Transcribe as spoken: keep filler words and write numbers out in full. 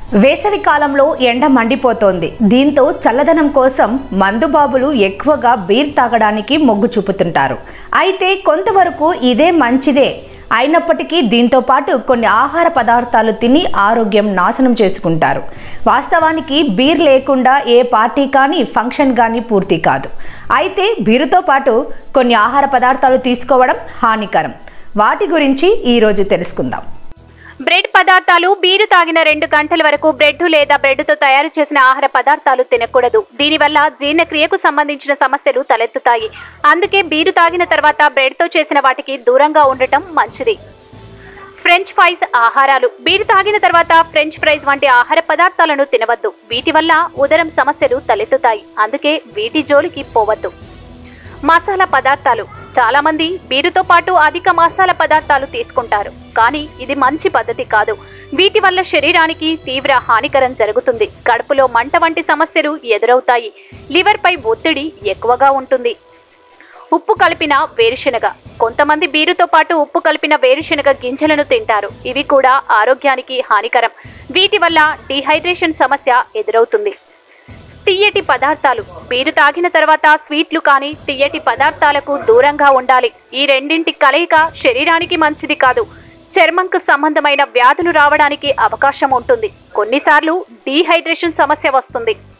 వేసవి కాలంలో ఎండ మండిపోతోంది. దీంతో చల్లదనం కోసం మందుబాబులు ఎక్కువగా బీర్ తాగడానికి మొగ్గు చూపుతుంటారు. అయితే కొంతవరకు ఇదే మంచిదే అయినప్పటికీ దీంతో పాటు కొన్ని ఆహార పదార్థాలు తిని ఆరోగ్యం నాశనం చేసుకుంటారు. వాస్తవానికి బీర్ లేకుండా ఏ పార్టీ కానీ ఫంక్షన్ కానీ పూర్తి కాదు. అయితే బీరుతో పాటు కొన్ని ఆహార పదార్థాలు తీసుకోవడం హానికరం. వాటి గురించి ఈరోజు తెలుసుకుందాం. బ్రెడ్ పదార్థాలు. బీరు తాగిన రెండు గంటల వరకు బ్రెడ్ లేదా బ్రెడ్తో తయారు చేసిన ఆహార పదార్థాలు తినకూడదు. దీనివల్ల జీర్ణక్రియకు సంబంధించిన సమస్యలు తలెత్తుతాయి. అందుకే బీరు తాగిన తర్వాత బ్రెడ్తో చేసిన వాటికి దూరంగా ఉండటం మంచిది. ఫ్రెంచ్ ఫ్రైస్ ఆహారాలు. బీరు తాగిన తర్వాత ఫ్రెంచ్ ఫ్రైస్ వంటి ఆహార పదార్థాలను తినవద్దు. వీటి వల్ల ఉదరం సమస్యలు తలెత్తుతాయి. అందుకే వీటి జోలికి పోవద్దు. మసాలా పదార్థాలు. చాలా మంది బీరుతో పాటు అధిక మసాలా పదార్థాలు తీసుకుంటారు, కానీ ఇది మంచి పద్ధతి కాదు. వీటి వల్ల శరీరానికి తీవ్ర హానికరం జరుగుతుంది. కడుపులో మంట వంటి సమస్యలు ఎదురవుతాయి. లివర్ పై ఒత్తిడి ఎక్కువగా ఉంటుంది. ఉప్పు కలిపిన వేరుశెనగ. కొంతమంది బీరుతో పాటు ఉప్పు కలిపిన వేరుశెనగ గింజలను తింటారు. ఇవి కూడా ఆరోగ్యానికి హానికరం. వీటి వల్ల డీహైడ్రేషన్ సమస్య ఎదురవుతుంది. తియ్యటి పదార్థాలు. బీరు తాగిన తర్వాత స్వీట్లు కానీ తియ్యటి పదార్థాలకు దూరంగా ఉండాలి. ఈ రెండింటి కలయిక శరీరానికి మంచిది కాదు. చర్మంకు సంబంధమైన వ్యాధులు రావడానికి అవకాశం ఉంటుంది. కొన్నిసార్లు డీహైడ్రేషన్ సమస్య వస్తుంది.